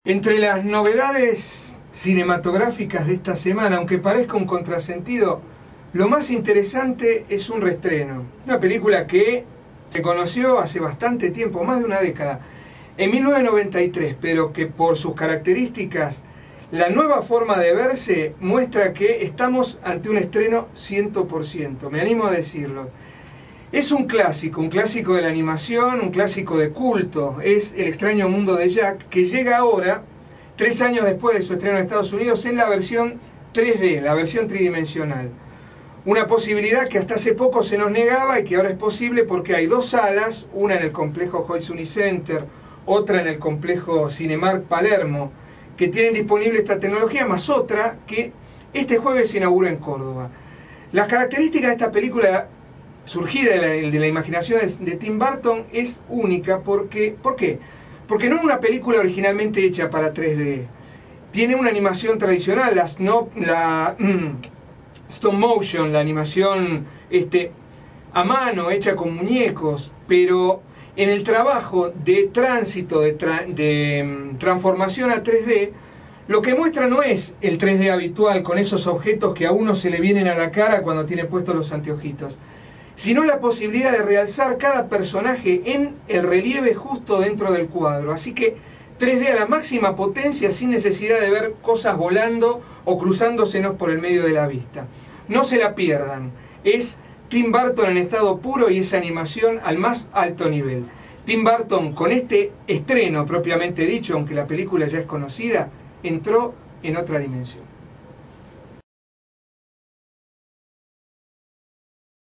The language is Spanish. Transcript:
Entre las novedades cinematográficas de esta semana, aunque parezca un contrasentido, lo más interesante es un reestreno. Una película que se conoció hace bastante tiempo, más de una década, en 1993, pero que por sus características, la nueva forma de verse muestra que estamos ante un estreno 100%, me animo a decirlo. Es un clásico de la animación, un clásico de culto. Es El extraño mundo de Jack, que llega ahora, 3 años después de su estreno en Estados Unidos, en la versión 3D, la versión tridimensional. Una posibilidad que hasta hace poco se nos negaba y que ahora es posible porque hay 2 salas, una en el complejo Hoyts Unicenter, otra en el complejo Cinemark Palermo, que tienen disponible esta tecnología, más otra que este jueves se inaugura en Córdoba. Las características de esta película surgida de la imaginación de Tim Burton es única porque, ¿por qué? Porque no es una película originalmente hecha para 3D. Tiene una animación tradicional, la stop motion, la animación a mano, hecha con muñecos, pero en el trabajo de tránsito, de transformación a 3D, lo que muestra no es el 3D habitual con esos objetos que a uno se le vienen a la cara cuando tiene puestos los anteojitos, sino la posibilidad de realzar cada personaje en el relieve justo dentro del cuadro. Así que 3D a la máxima potencia sin necesidad de ver cosas volando o cruzándosenos por el medio de la vista. No se la pierdan. Es Tim Burton en estado puro y esa animación al más alto nivel. Tim Burton, con este estreno propiamente dicho, aunque la película ya es conocida, entró en otra dimensión.